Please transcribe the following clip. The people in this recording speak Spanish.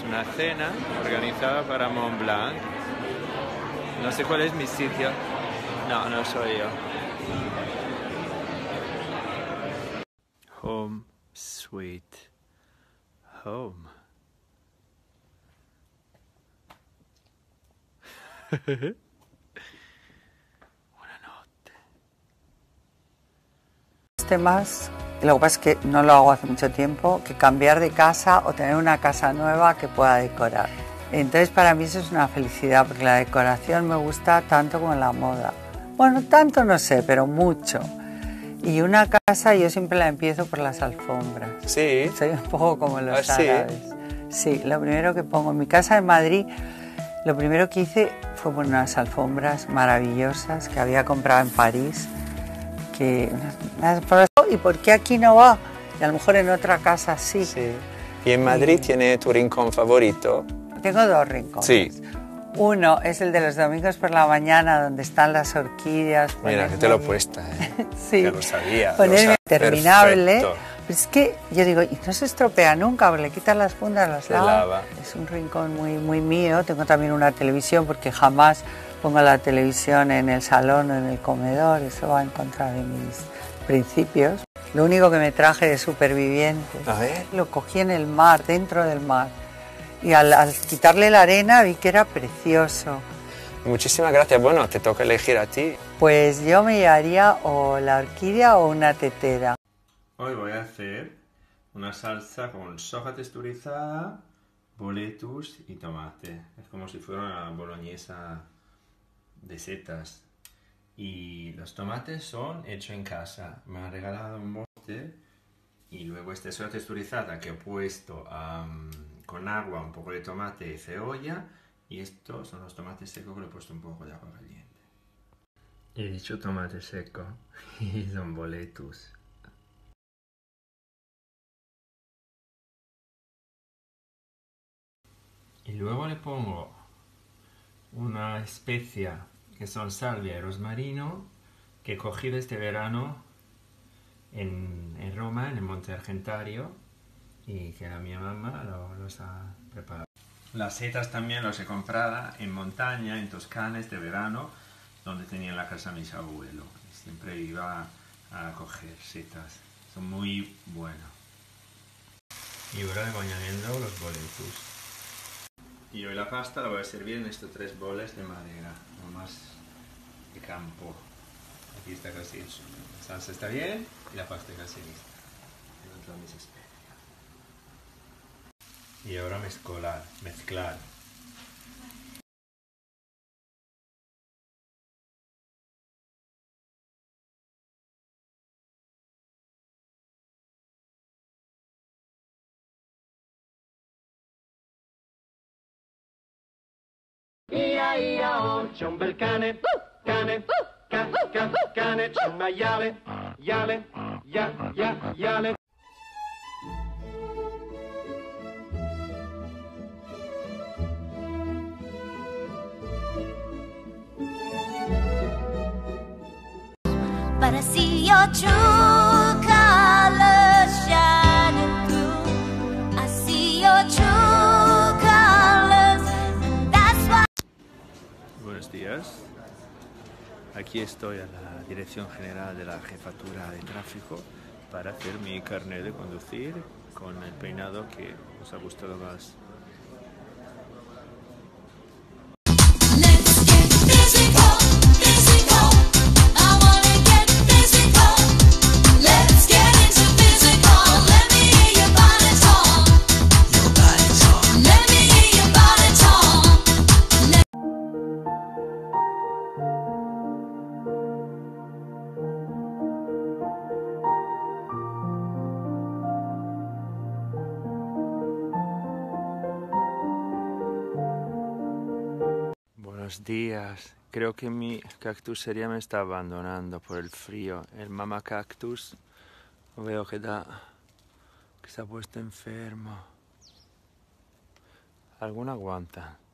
una cena organizada para Mont Blanc. No sé cuál es mi sitio. No, no soy yo. Home sweet home. Más, lo que pasa es que no lo hago hace mucho tiempo, que cambiar de casa o tener una casa nueva que pueda decorar. Entonces para mí eso es una felicidad, porque la decoración me gusta tanto como la moda. Bueno, tanto no sé, pero mucho. Y una casa yo siempre la empiezo por las alfombras. Sí. Soy un poco como los ¿Ah, sí? árabes. Sí, lo primero que pongo en mi casa en Madrid, lo primero que hice fue poner unas alfombras maravillosas que había comprado en París. ¿Y por qué aquí no va? Y a lo mejor en otra casa sí. Sí. ¿Y en Madrid tiene tu rincón favorito? Tengo dos rincones. Sí. Uno es el de los domingos por la mañana, donde están las orquídeas. Mira, que te lo he puesto, ¿eh? Sí. Ya lo sabía. Ponerme interminable. Perfecto. Pues es que yo digo, y no se estropea nunca, porque le quitas las fundas, las lava. Es un rincón muy mío. Tengo también una televisión, porque jamás pongo la televisión en el salón o en el comedor. Eso va en contra de mis principios. Lo único que me traje de supervivientes, A ver. lo cogí en el mar, dentro del mar. Y al quitarle la arena vi que era precioso. Muchísimas gracias. Bueno, te toca elegir a ti. Pues yo me llevaría o la orquídea o una tetera. Hoy voy a hacer una salsa con soja texturizada, boletus y tomate. Es como si fuera una boloñesa de setas. Y los tomates son hechos en casa. Me han regalado un bote y luego esta soja texturizada que he puesto con agua, un poco de tomate y cebolla. Y estos son los tomates secos que le he puesto un poco de agua caliente. He dicho tomate seco y son boletus. Y luego le pongo una especia que son salvia y rosmarino que he cogido este verano en Roma, en el Monte Argentario, y que la mía mamá los ha preparado. Las setas también las he comprado en montaña, en Toscana, este verano, donde tenía en la casa mis abuelos. Siempre iba a coger setas, son muy buenas. Y ahora le voy añadiendo los boletus. Y hoy la pasta la voy a servir en estos 3 boles de madera, no más de campo. Aquí está casi hecho. La salsa está bien y la pasta casi lista. Tengo todas mis especias. Y ahora mezclar. Ia-ia-oh, c'è un bel cane, cane, cane, c'è un maiale, iale, iale. But I see your true colors shining through. I see your true colors, and that's why. Buenos días. Aquí estoy a la Dirección General de la Jefatura de Tráfico para hacer mi carnet de conducir con el peinado que os ha gustado más. Buenos días. Creo que mi cactus sería me está abandonando por el frío. El mama cactus veo que se ha puesto enfermo. Alguna aguanta.